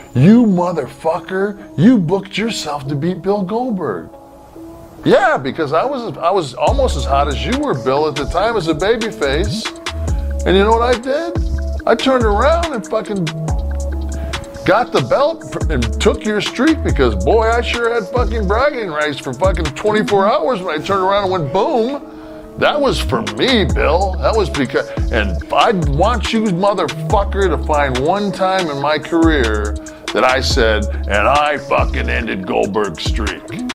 You motherfucker, you booked yourself to beat Bill Goldberg. Yeah, because I was almost as hot as you were, Bill, at the time as a babyface. And you know what I did? I turned around and fucking got the belt and took your streak because, boy, I sure had fucking bragging rights for fucking 24 hours when I turned around and went boom. That was for me, Bill. That was because, and I want you, motherfucker, to find one time in my career that I said, and I fucking ended Goldberg's streak.